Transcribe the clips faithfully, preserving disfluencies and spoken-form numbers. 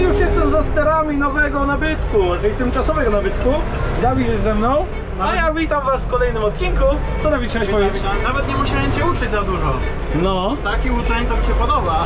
już jestem za sterami nowego nabytku, czyli tymczasowego nabytku. Dawid jest ze mną, a ja witam was w kolejnym odcinku. Co Dawid chciałeś powiedzieć? Nawet nie musiałem cię uczyć za dużo. No. Taki uczeń to mi się podoba.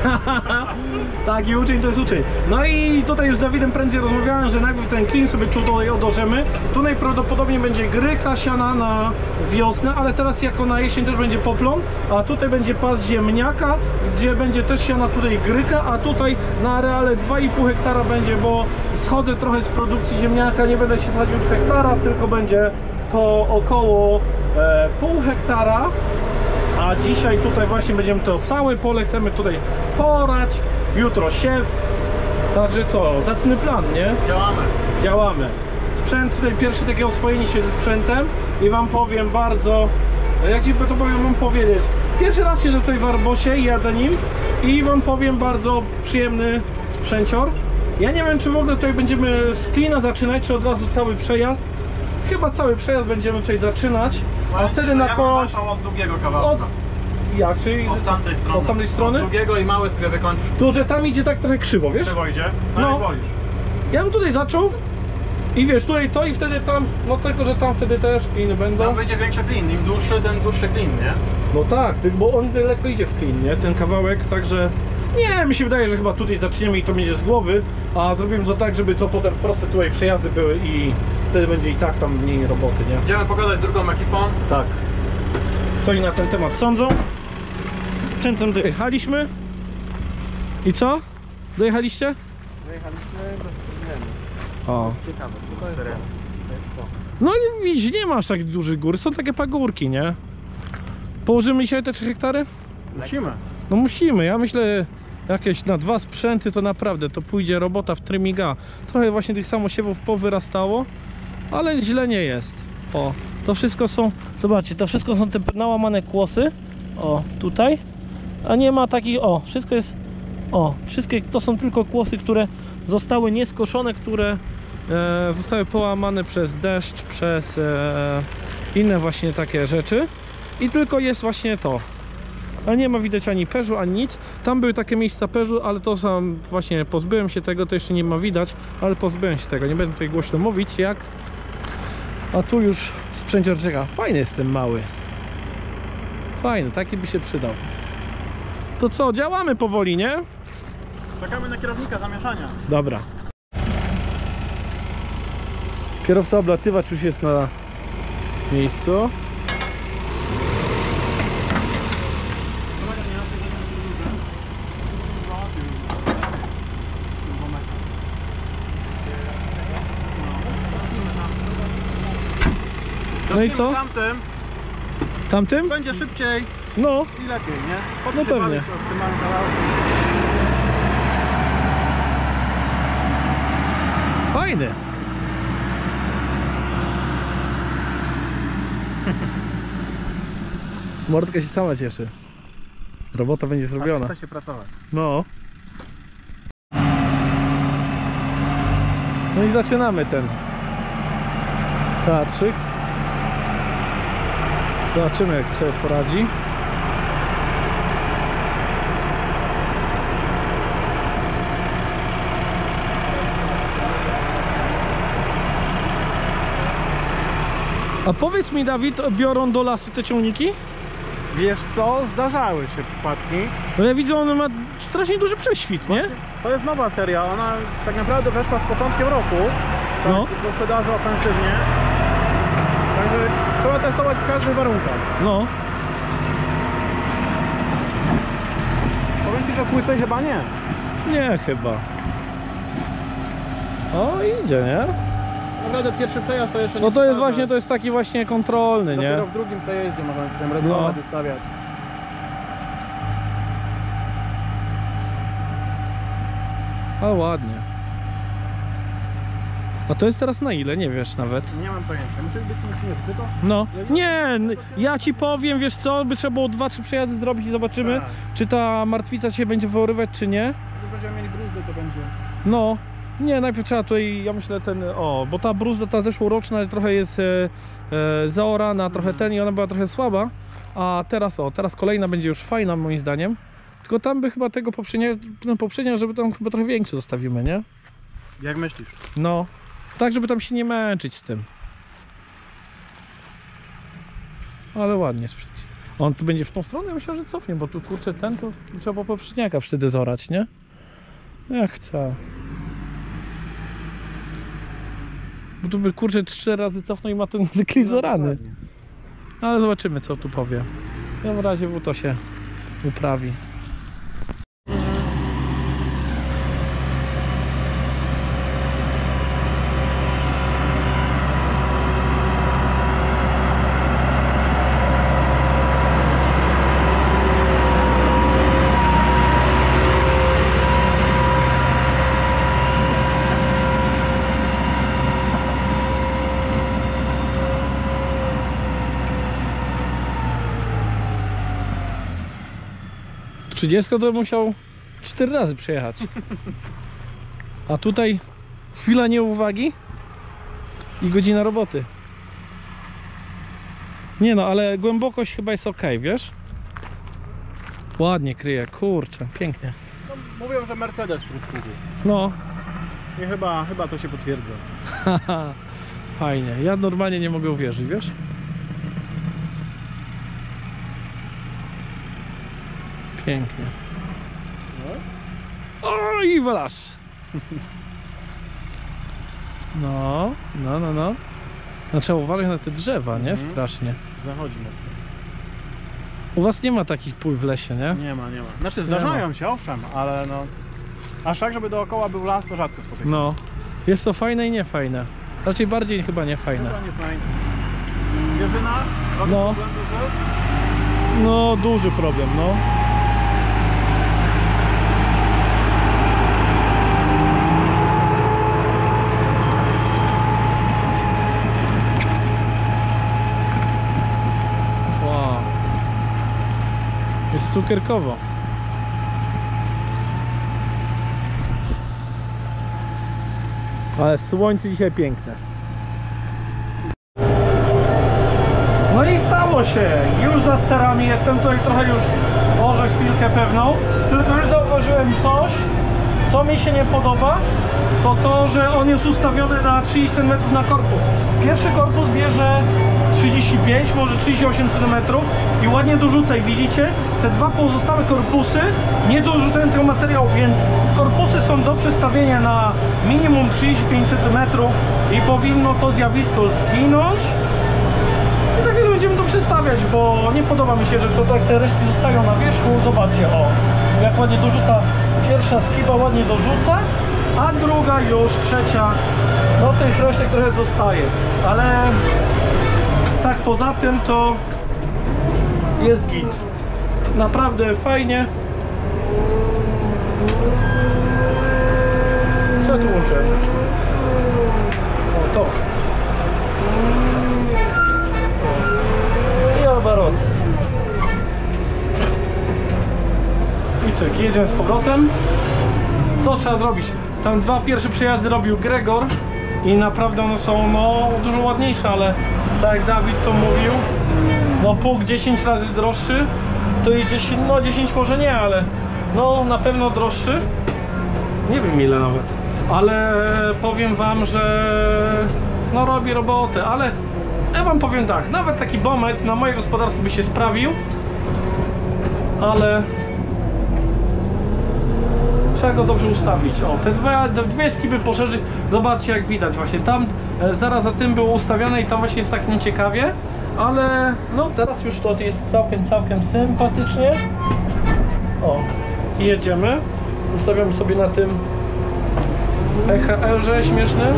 Taki uczeń to jest uczeń. No i tutaj już z Dawidem prędzej rozmawiałem, że najpierw ten klin sobie tutaj odłożymy. Tu najprawdopodobniej będzie gryka siana na wiosnę, ale teraz jako na jesień też będzie poplon, a tutaj będzie pas ziemniaka, gdzie będzie też siana tutaj gryka, a tutaj na areale dwa i pół hektara będzie, bo schodzę trochę z produkcji ziemniaka, nie będę się wsadził już hektara, tylko będzie to około e, pół hektara. A dzisiaj tutaj właśnie będziemy to całe pole chcemy tutaj porać, jutro siew. Także co, zacny plan, nie? Działamy. Działamy. Sprzęt tutaj pierwszy takie oswojenie się ze sprzętem i wam powiem bardzo, jak ci to powiem wam powiedzieć, pierwszy raz siedzę tutaj w Arbosie i jadę nim i wam powiem bardzo przyjemny sprzęcior. Ja nie wiem, czy w ogóle tutaj będziemy z klina zaczynać, czy od razu cały przejazd. Chyba cały przejazd będziemy tutaj zaczynać, a wtedy na koło... Ja od drugiego kawałka. Od... Jak? Czyli od tamtej strony. Od tamtej strony? Od drugiego i mały sobie wykończysz. Tu, że tam idzie tak trochę krzywo, wiesz? Krzywo idzie? No, no. jak wolisz. Ja bym tutaj zaczął i wiesz, tutaj to i wtedy tam, no tylko, że tam wtedy też kliny będą. Tam będzie większy klin, im dłuższy, ten dłuższy klin, nie? No tak, bo on lekko idzie w klin, nie? Ten kawałek, także... Nie, mi się wydaje, że chyba tutaj zaczniemy i to będzie z głowy, a zrobimy to tak, żeby to potem proste tutaj przejazdy były i wtedy będzie i tak tam mniej roboty, nie? Będziemy pogadać z drugą ekipą. Tak. Co oni na ten temat sądzą? Sprzętem dojechaliśmy. I co? Dojechaliście? Dojechaliśmy bez problemu. O. Ciekawe, to jest to. jest to. No i widzisz, nie masz tak dużych gór, są takie pagórki, nie? Położymy dzisiaj te trzy hektary? Musimy. No musimy, ja myślę jakieś na dwa sprzęty to naprawdę to pójdzie robota w trymiga. Trochę właśnie tych samosiewów powyrastało, ale źle nie jest. O, to wszystko są, zobaczcie, to wszystko są te nałamane kłosy. O, tutaj. A nie ma takich, o, wszystko jest, o, wszystkie to są tylko kłosy, które zostały nieskoszone, które e, zostały połamane przez deszcz, przez e, inne właśnie takie rzeczy. I tylko jest właśnie to. A nie ma widać ani perzu, ani nic. Tam były takie miejsca perzu, ale to sam właśnie pozbyłem się tego, to jeszcze nie ma widać, ale pozbyłem się tego. Nie będę tutaj głośno mówić jak. A tu już sprzęcior czeka. Fajny jest ten mały. Fajny, taki by się przydał. To co, działamy powoli, nie? Czekamy na kierownika zamieszania. Dobra. Kierowca oblatywacz już jest na miejscu. No i co? Tamtym Tamtym? będzie szybciej No. i lepiej, nie? Po No pewnie. Fajny. Mordka się sama cieszy. Robota będzie zrobiona. Chce się pracować. No. No i zaczynamy ten teatrzyk. Zobaczymy, jak sobie poradzi. A powiedz mi, Dawid, biorą do lasu te ciągniki? Wiesz co? Zdarzały się przypadki. No ja widzę, on ma strasznie duży prześwit, nie? To jest nowa seria, ona tak naprawdę weszła z początkiem roku. Tak, No. do sprzedaży ofensywnie. Także trzeba testować w każdych warunkach. No. Powiem ci, że w płycej chyba nie. Nie, chyba. O, idzie, nie? Naprawdę pierwszy przejazd to jeszcze nie. No to jest pokaże. właśnie, to jest taki właśnie kontrolny, nie? Dopiero w drugim przejeździe możemy się tym regulować, No. ustawiać. Ale ładnie. A to jest teraz na ile? Nie wiesz nawet. Nie mam pojęcia. Musi być nic tylko. No. Nie, ja ci powiem, wiesz co, by trzeba było dwa, trzy przejazdy zrobić i zobaczymy, Tak. czy ta martwica się będzie wyrywać, czy nie. Jak będziemy mieli bruzdy, to będzie. No. Nie, najpierw trzeba tutaj, ja myślę ten, o, bo ta bruzda, ta zeszłoroczna trochę jest e, e, zaorana, trochę ten i ona była trochę słaba. A teraz o, teraz kolejna będzie już fajna moim zdaniem. Tylko tam by chyba tego poprzednia, no poprzednia, żeby tam chyba trochę większe zostawimy, nie? Jak myślisz? No, tak żeby tam się nie męczyć z tym. Ale ładnie sprzedać. On tu będzie w tą stronę? Myślę, że cofnie, bo tu kurczę ten, to trzeba poprzedniaka wtedy zorać, nie? Jak chcę. Bo tu by kurczę trzy razy cofnął i ma ten klip zorany. Ale zobaczymy, co tu powie. Ja w razie w to się uprawi. trzydzieści to musiał cztery razy przejechać. A tutaj chwila nieuwagi i godzina roboty. Nie no, ale głębokość chyba jest ok, wiesz? Ładnie kryje, kurczę, pięknie. No, mówią, że Mercedes wśród kół. No. I chyba, chyba to się potwierdza. Haha, fajnie. Ja normalnie nie mogę uwierzyć, wiesz? Pięknie. O, i wylaz. No, no, no, no. No trzeba uważać na te drzewa, nie? Mhm. Strasznie. Zachodzi mocno. U was nie ma takich pól w lesie, nie? Nie ma, nie ma. Znaczy zdarzają się, owszem, ale no... Aż tak, żeby dookoła był las, to rzadko spotykam. No. Jest to fajne i niefajne. Raczej bardziej chyba niefajne. Chyba nie fajne. Wierzyna? Robi No. problem duży? No, duży problem, no. Wow. Jest cukierkowo. Ale słońce dzisiaj piękne. No i stało się. Już za sterami jestem tutaj trochę już może chwilkę pewną. Tylko już zauważyłem coś, co mi się nie podoba. To to, że on jest ustawiony na trzydzieści centymetrów na korpus. Pierwszy korpus bierze trzydzieści pięć, może trzydzieści osiem centymetrów i ładnie dorzuca. I widzicie, te dwa pozostałe korpusy nie dorzucają tego materiału, więc korpusy są do przestawienia na minimum trzydzieści pięć centymetrów i powinno to zjawisko zginąć. I za chwilę będziemy to przestawiać, bo nie podoba mi się, że to tak te resztki zostają na wierzchu. Zobaczcie, o, jak ładnie dorzuca. Pierwsza skiba ładnie dorzuca, a druga już, trzecia, no to jest resztek trochę zostaje, ale tak poza tym to jest git. Naprawdę fajnie. Co tu łączę? O, to. I obrot. I cyk, jedziemy z powrotem. To trzeba zrobić. Tam dwa pierwsze przejazdy robił Gregor i naprawdę one są no dużo ładniejsze, ale tak jak Dawid to mówił, no pług dziesięć razy droższy, to jest dziesięć, no dziesięć może nie, ale no na pewno droższy. Nie wiem ile nawet, ale powiem wam, że no robi robotę, ale ja wam powiem tak, nawet taki Bomet na moje gospodarstwo by się sprawił, ale trzeba go dobrze ustawić. O, te dwie, te dwie skiby poszerzyć. Zobaczcie jak widać właśnie tam e, zaraz za tym było ustawione i tam właśnie jest tak nieciekawie, ale no teraz już to jest całkiem, całkiem sympatycznie. O, i jedziemy. Ustawiamy sobie na tym E H R-ze śmiesznym.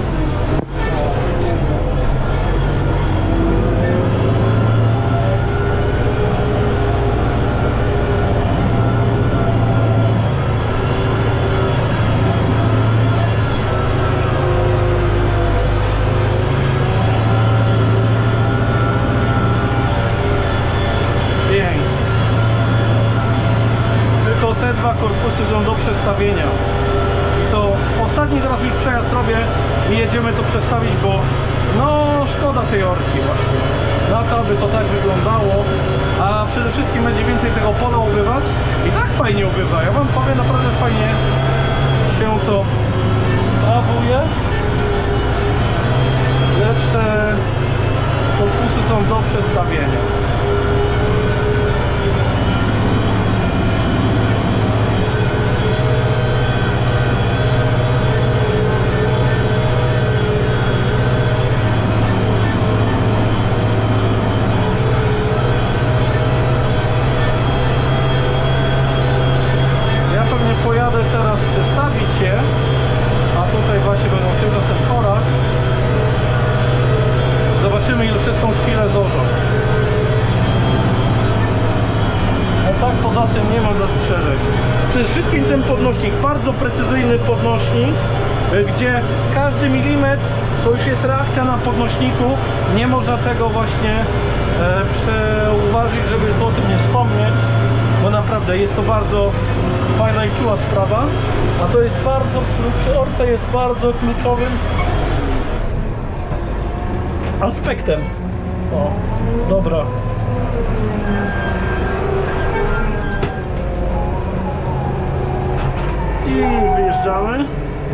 Te dwa korpusy są do przestawienia i to ostatni teraz już przejazd robię i jedziemy to przestawić, bo no szkoda tej orki właśnie. na to, aby to tak wyglądało, a przede wszystkim będzie więcej tego pola ubywać i tak fajnie ubywa. Ja wam powiem, naprawdę fajnie się to sprawuje, lecz te korpusy są do przestawienia. Pojadę teraz przestawić je, a tutaj właśnie będą tymczasem orać. Zobaczymy, ile przez tą chwilę zorzą. A tak poza tym nie ma zastrzeżeń. Przede wszystkim ten podnośnik, bardzo precyzyjny podnośnik, gdzie każdy milimetr to już jest reakcja na podnośniku. Nie można tego właśnie e, przeuważyć, żeby o tym nie wspomnieć, bo naprawdę jest to bardzo fajna i czuła sprawa, a to jest bardzo, przy orce jest bardzo kluczowym aspektem. O, dobra. I wyjeżdżamy.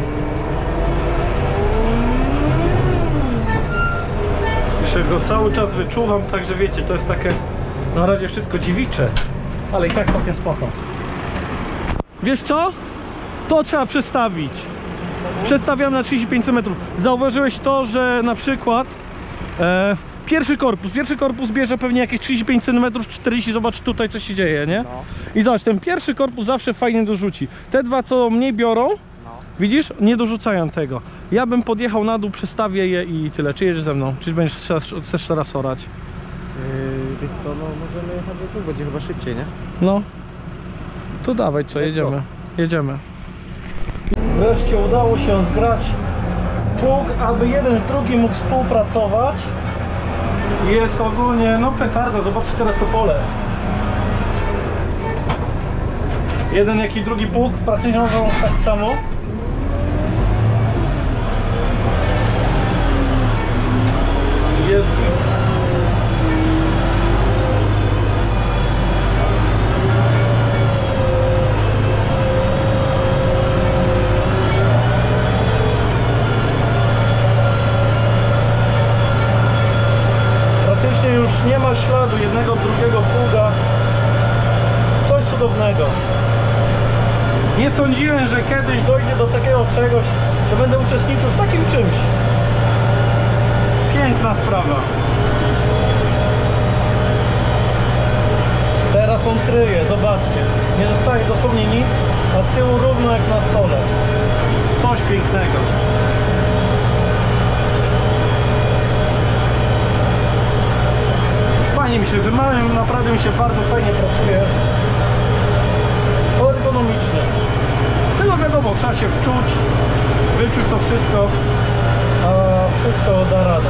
Jeszcze go cały czas wyczuwam, także wiecie, to jest takie na razie wszystko dziewicze, ale i tak całkiem spoko. Wiesz co? To trzeba przestawić. Przestawiam na trzydzieści pięć centymetrów. Zauważyłeś to, że na przykład e, pierwszy korpus, pierwszy korpus bierze pewnie jakieś trzydzieści pięć centymetrów, czterdzieści, zobacz tutaj co się dzieje, nie? No. I zobacz, ten pierwszy korpus zawsze fajnie dorzuci. Te dwa co mniej biorą, No. widzisz, nie dorzucają tego. Ja bym podjechał na dół, przestawię je i tyle. Czy jedziesz ze mną? Czy będziesz chcesz teraz orać? Yy, wiesz co, no możemy jechać do tu, będzie chyba szybciej, nie? No. To dawaj, co, Let's jedziemy. go. Jedziemy. Wreszcie udało się zgrać pług, aby jeden z drugim mógł współpracować. Jest ogólnie, no petarda, zobaczcie teraz to pole. Jeden jak i drugi pług pracują tak samo. Jest już nie ma śladu jednego, drugiego pługa. Coś cudownego. Nie sądziłem, że kiedyś dojdzie do takiego czegoś, że będę uczestniczył w takim czymś. Piękna sprawa. Teraz on kryje, zobaczcie. Nie zostaje dosłownie nic, a z tyłu równo jak na stole. Coś pięknego. Fajnie mi się, wymałem, naprawdę mi się bardzo fajnie pracuje. Ergonomicznie. Tylko wiadomo, trzeba się wczuć, wyczuć to wszystko, a wszystko da radę.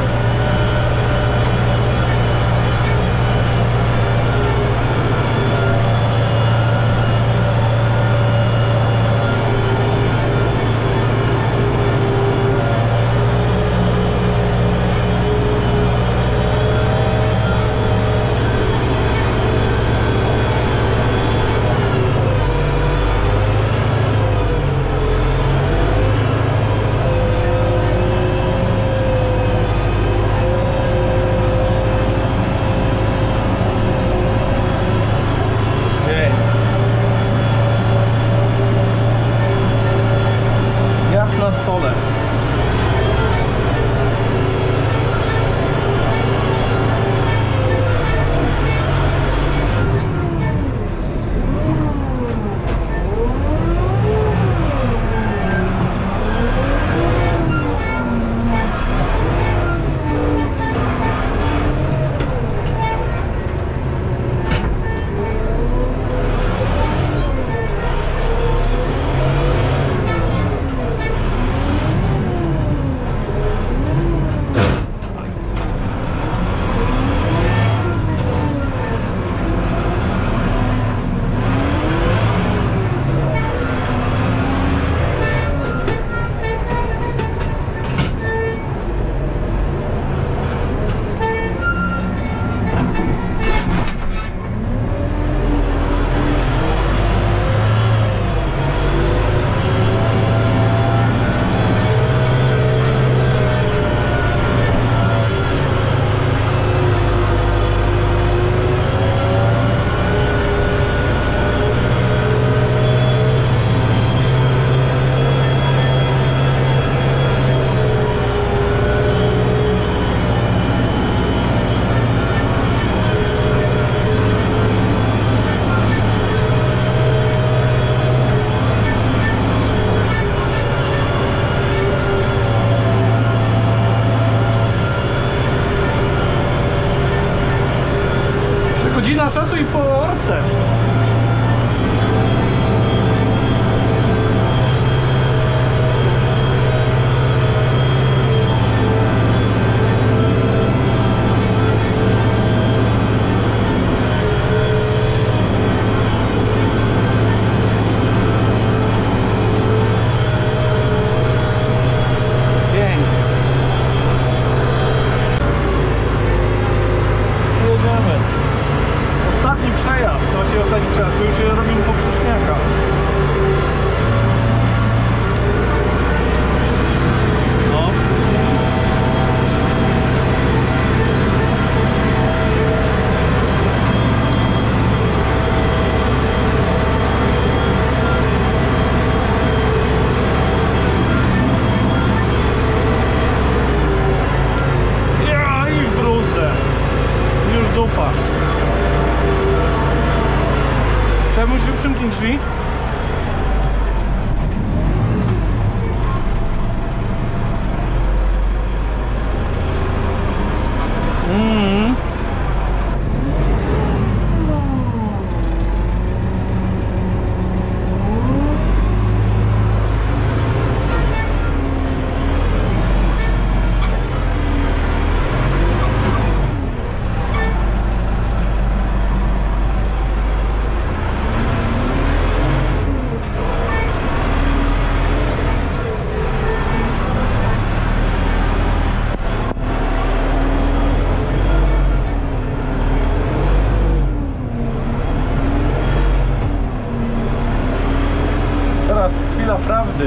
teraz chwila prawdy.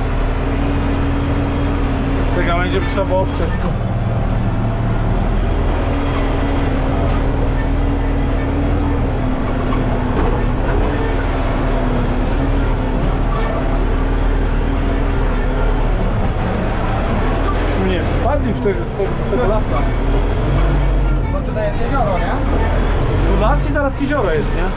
Z tego będzie trzeba obciąć. Nie wpadli w tego, w tego lasa. Bo tutaj jest jezioro, nie? Tu las i zaraz jezioro jest, nie?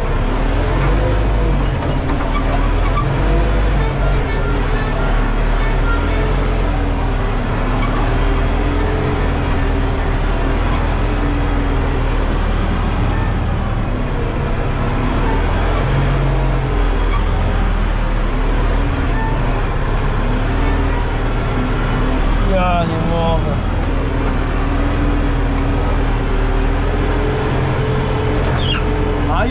Ja nie mogę. Aj!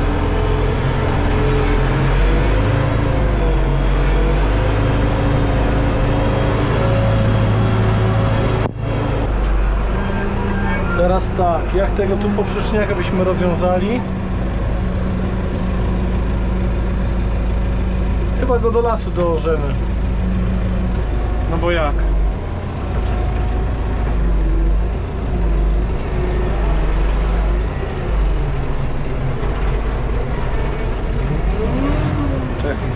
Teraz tak, jak tego tu poprzeczniaka byśmy rozwiązali? Chyba go do lasu dołożymy. No bo jak? Czekaj.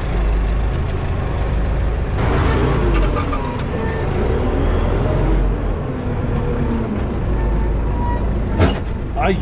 Aj!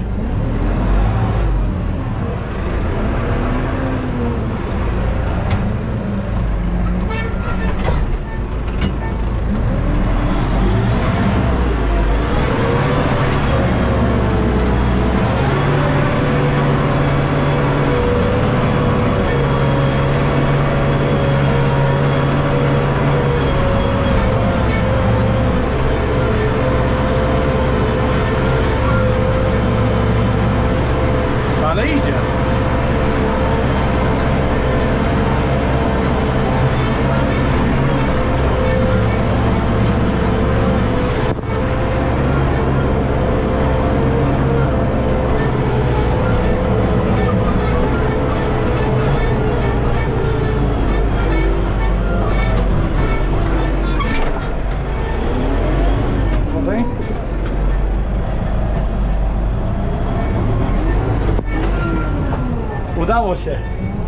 Ale idzie. Tutaj. Udało się.